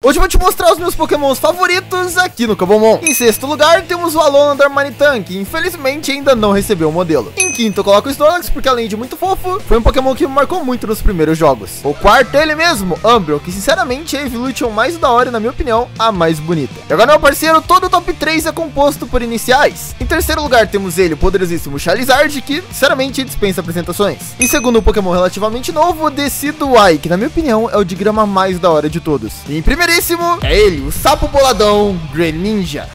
Hoje eu vou te mostrar os meus pokémons favoritos aqui no Cubomon. Em sexto lugar, temos o Alolan Marnitan, que infelizmente ainda não recebeu o modelo. Em quinto, eu coloco o Snorlax, porque além de muito fofo, foi um Pokémon que me marcou muito nos primeiros jogos. O quarto é ele mesmo, Umbreon, que sinceramente é a Evolution mais da hora e, na minha opinião, a mais bonita. E agora, meu parceiro, todo o top 3 é composto por iniciais. Em terceiro lugar, temos ele, o poderosíssimo Charizard, que sinceramente dispensa apresentações. Em segundo, um Pokémon relativamente novo, o Decidueye, que na minha opinião é o de grama mais da hora de todos. E em primeiríssimo, é ele, o Sapo Boladão Greninja.